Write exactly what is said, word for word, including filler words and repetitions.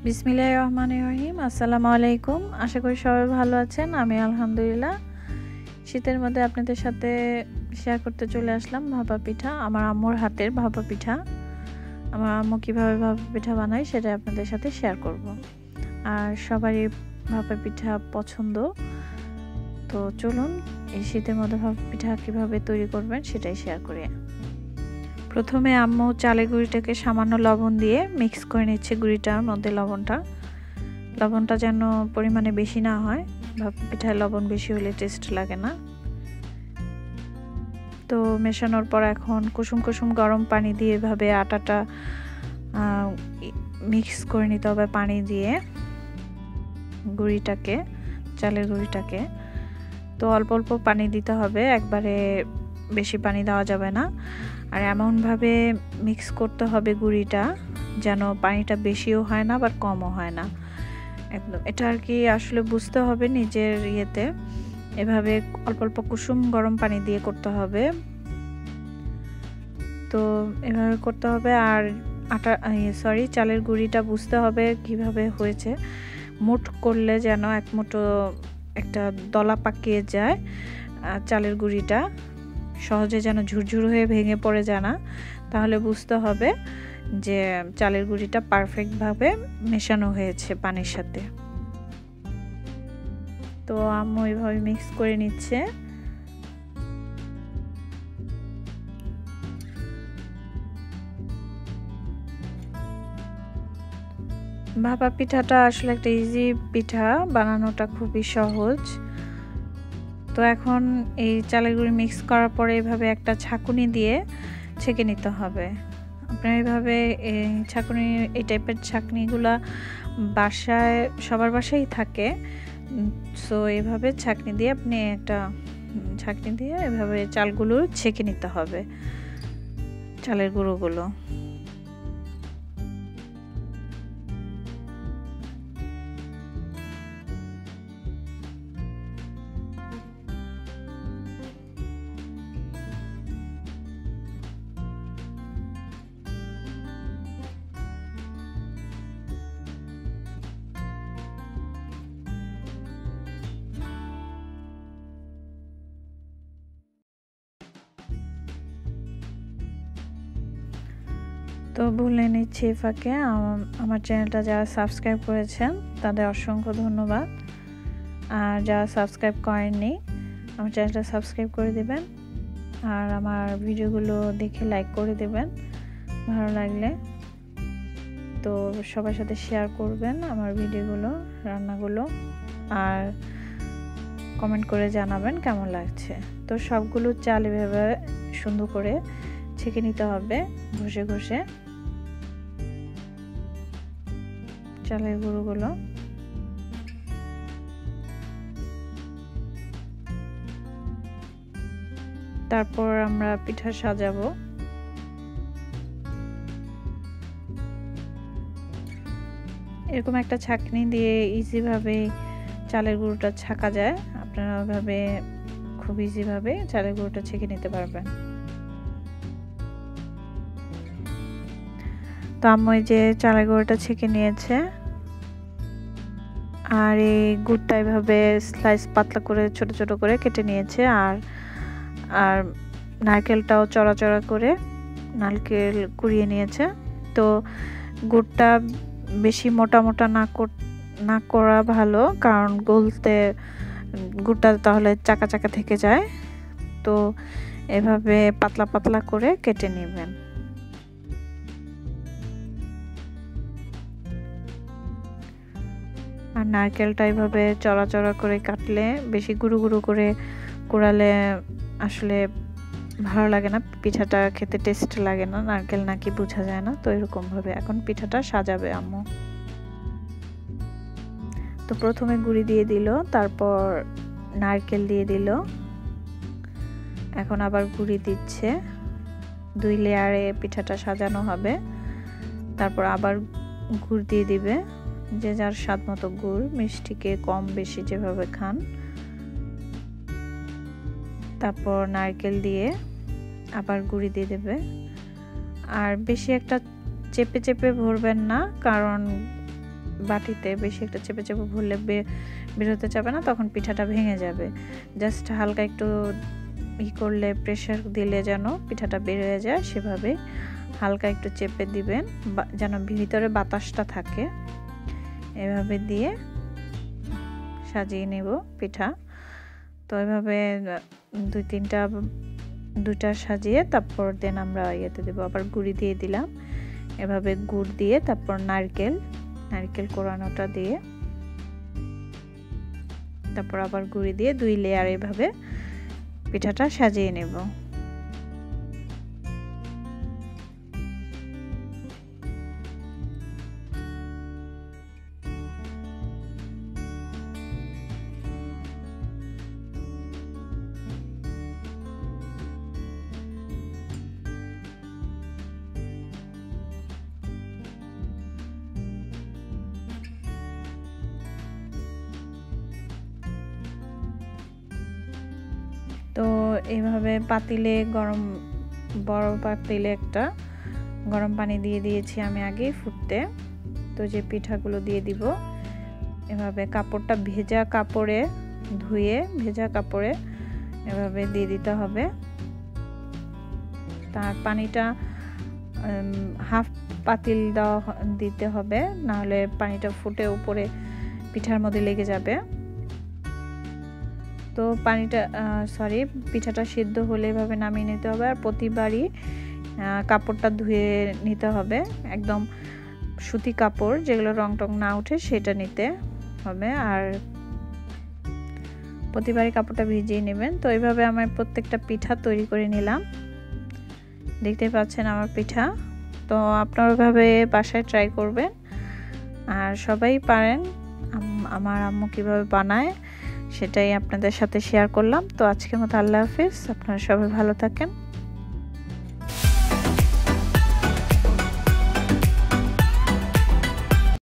বিসমিল্লাহির রহমানির রহিম। আসসালামু আলাইকুম। আশা করি সবাই ভালো আছেন। আমি আলহামদুলিল্লাহ। শীতের মধ্যে আপনাদের সাথে শেয়ার করতে চলে আসলাম ভাপা পিঠা, আমার আম্মুর হাতের ভাপা পিঠা। আমার আম্মু কীভাবে ভাপা পিঠা বানায় সেটা আপনাদের সাথে শেয়ার করব। আর সবারই ভাপা পিঠা পছন্দ, তো চলুন এই শীতের মধ্যে ভাপা পিঠা কীভাবে তৈরি করবেন সেটাই শেয়ার করি। প্রথমে আম্মু চালের গুঁড়িটাকে সামান্য লবণ দিয়ে মিক্স করে নিচ্ছে গুঁড়িটার মধ্যে লবণটা লবণটা যেন পরিমাণে বেশি না হয়, ভাপা পিঠায় লবণ বেশি হলে টেস্ট লাগে না। তো মেশানোর পর এখন কুসুম কুসুম গরম পানি দিয়ে এভাবে আটাটা মিক্স করে নিতে হবে পানি দিয়ে গুঁড়িটাকে, চালের গুঁড়িটাকে। তো অল্প অল্প পানি দিতে হবে, একবারে বেশি পানি দেওয়া যাবে না। আর এমনভাবে মিক্স করতে হবে গুঁড়িটা যেন পানিটা বেশিও হয় না আবার কমও হয় না, একদম এটা আর কি আসলে বুঝতে হবে নিজের ইয়েতে। এভাবে অল্প অল্প কুসুম গরম পানি দিয়ে করতে হবে, তো এভাবে করতে হবে। আর আটা সরি চালের গুঁড়িটা বুঝতে হবে কিভাবে হয়েছে, মুঠ করলে যেন এক মুঠো একটা দলা পাকিয়ে যায়, চালের গুঁড়িটা সহজে যেন ঝুরঝুর হয়ে ভেঙে পড়ে যায় না, তাহলে বুঝতে হবে যে চালের গুঁড়িটা পারফেক্টভাবে মেশানো হয়েছে পানির সাথে। তো আম্মু এইভাবে মিক্স করে নিচ্ছে। ভাপা পিঠাটা আসলে একটা ইজি পিঠা, বানানোটা খুবই সহজ। তো এখন এই চালের গুঁড়ি মিক্স করার পরে এভাবে একটা ছাঁকুনি দিয়ে ছেঁকে নিতে হবে। আপনার এইভাবে ছাঁকুনি, এই টাইপের ছাঁকনিগুলা বাসায় সবার বাসায় থাকে, সো এভাবে ছাঁকনি দিয়ে আপনি একটা ছাঁকনি দিয়ে এভাবে চালগুলো ছেঁকে নিতে হবে, চালের গুঁড়োগুলো। তো বলে নিচ্ছি ফাঁকে, আমার চ্যানেলটা যারা সাবস্ক্রাইব করেছেন তাদের অসংখ্য ধন্যবাদ। আর যারা সাবস্ক্রাইব করেননি আমার চ্যানেলটা সাবস্ক্রাইব করে দেবেন, আর আমার ভিডিওগুলো দেখে লাইক করে দেবেন ভালো লাগলে। তো সবার সাথে শেয়ার করবেন আমার ভিডিওগুলো, রান্নাগুলো, আর কমেন্ট করে জানাবেন কেমন লাগছে। তো সবগুলো চাল এভাবে সুন্দর করে ছেঁকে নিতে হবে ঘষে ঘষে চালের গুঁড়োগুলো। তারপর আমরা পিঠা সাজাবো। এরকম একটা ছাঁকনি দিয়ে ইজিভাবে চালের গুঁড়োটা ছাঁকা যায়, আপনারা ওইভাবে খুব ইজিভাবে চালের গুঁড়োটা ছেঁকে নিতে পারবেন। তো আম্মু এই যে চালের গুঁড়োটা ছেঁকে নিয়েছে, আর এই গুড়টা এভাবে স্লাইস পাতলা করে ছোট ছোট করে কেটে নিয়েছে। আর আর নারকেলটাও চড়া চড়া করে নারকেল কুড়িয়ে নিয়েছে। তো গুড়টা বেশি মোটা মোটা না না করা ভালো, কারণ গলতে গুড়টা তাহলে চাকা চাকা থেকে যায়। তো এভাবে পাতলা পাতলা করে কেটে নেবেন। আর নারকেলটা এইভাবে চড়া চড়া করে কাটলে, বেশি গুঁড়ো গুঁড়ো করে কুড়ালে আসলে ভালো লাগে না, পিঠাটা খেতে টেস্ট লাগে না, নারকেল নাকি বোঝা যায় না। তো এরকম ভাবে এখন পিঠাটা সাজাবে আম্মু। তো প্রথমে গুঁড়ি দিয়ে দিল, তারপর নারকেল দিয়ে দিল, এখন আবার গুঁড়ি দিচ্ছে। দুই লেয়ারে পিঠাটা সাজানো হবে। তারপর আবার গুড় দিয়ে দিবে, যে যার স্বাদ মতো গুড়, মিষ্টিকে কম বেশি যেভাবে খান। তারপর নারকেল দিয়ে আবার গুঁড়ি দিয়ে দেবে। আর বেশি একটা চেপে চেপে ভরবেন না, কারণ বাটিতে বেশি একটা চেপে চেপে ভরলে বেরোতে যাবে না, তখন পিঠাটা ভেঙে যাবে। জাস্ট হালকা একটু ই করলে, প্রেশার দিলে যেন পিঠাটা বের হয়ে যায়, সেভাবে হালকা একটু চেপে দিবেন যেন ভিতরে বাতাসটা থাকে। এভাবে দিয়ে সাজিয়ে নেব পিঠা। তো এভাবে দুই তিনটা দুইটা সাজিয়ে তারপর দেন আমরা ইয়েতে দেবো, আবার গুঁড়ি দিয়ে দিলাম। এভাবে গুড় দিয়ে তারপর নারকেল নারকেল কোরানোটা দিয়ে তারপর আবার গুঁড়ি দিয়ে দুই লেয়ার এভাবে পিঠাটা সাজিয়ে নেব। তো এইভাবে পাতিলে গরম বড় পাতিলে একটা গরম পানি দিয়ে দিয়েছি আমি আগে ফুটতে। তো যে পিঠাগুলো দিয়ে দিব, এভাবে কাপড়টা ভেজা কাপড়ে ধুয়ে ভেজা কাপড়ে এভাবে দিয়ে দিতে হবে। তার পানিটা হাফ পাতিল দেওয়া দিতে হবে, নাহলে পানিটা ফুটে উপরে পিঠার মধ্যে লেগে যাবে। তো পানিটা সরি পিঠাটা সিদ্ধ হলে এভাবে নামিয়ে নিতে হবে। আর প্রতিবারই কাপড়টা ধুয়ে নিতে হবে, একদম সুতি কাপড় যেগুলো রং টং না উঠে সেটা নিতে হবে। আর প্রতিবারই কাপড়টা ভিজিয়ে নেবেন। তো এইভাবে আমার প্রত্যেকটা পিঠা তৈরি করে নিলাম, দেখতে পাচ্ছেন আমার পিঠা। তো আপনারা ওইভাবে বাসায় ট্রাই করবেন, আর সবাই পারেন। আমার আম্মু কিভাবে বানায় সেটাই আপনাদের সাথে শেয়ার করলাম। তো আজকের মতো আল্লাহ হাফেজ, আপনারা সবাই ভালো থাকেন।